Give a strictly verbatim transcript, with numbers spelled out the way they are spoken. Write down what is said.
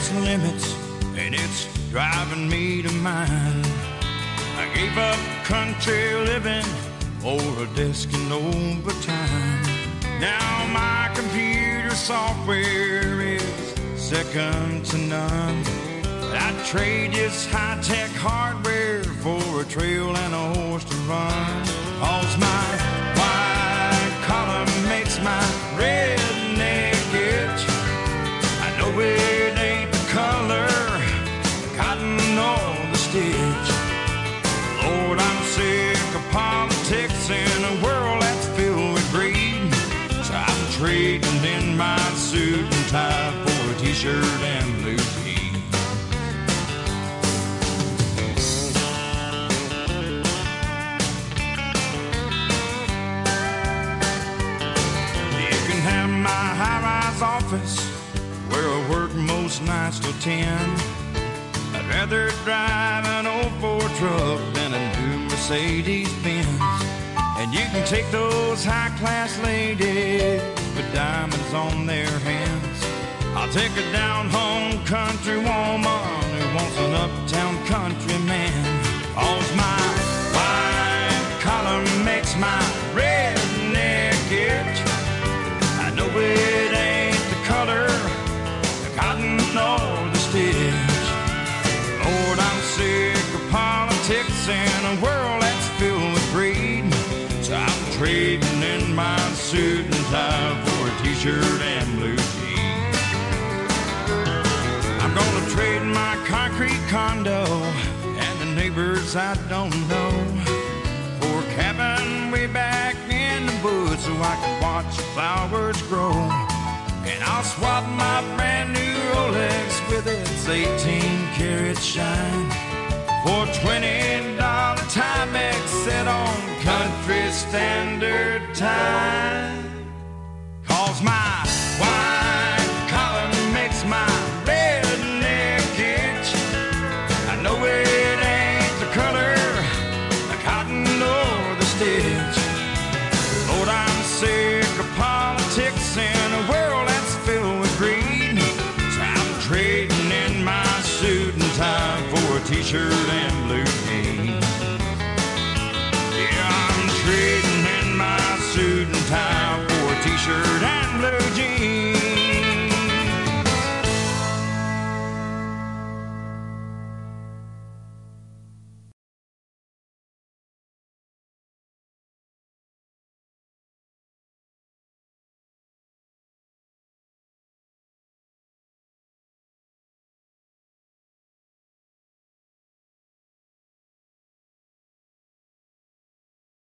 its limits, and it's driving me to mine. I gave up country living for a desk and overtime. Now my computer software is second to none. I'd trade this high-tech hardware for a trail and a horse to run. 'Cause my white collar makes my redneck itch. I know it ain't the color, the cotton or the stitch. Lord, I'm sick of politics in a world that's filled with greed. So I'm trading in my suit and tie for a t-shirt and blue jeans. High-rise office where I work most nights till ten. I'd rather drive an old Ford truck than a new Mercedes Benz. And you can take those high-class ladies with diamonds on their hands. I'll take a down-home country woman who wants an uptown country man. 'Cause my white collar makes my redneck itch. I know it ain't the color, the cotton or the stitch. Lord, I'm sick of politics in a world that's filled with greed. So I'm trading in my suit and tie for a t-shirt and blue jeans. I'm gonna trade my concrete condo and the neighbors I don't know for a cabin way back in the woods so I can watch the flowers grow. And I'll swap my brand new Rolex with its eighteen karat shine for twenty dollar Timex set on country standard time.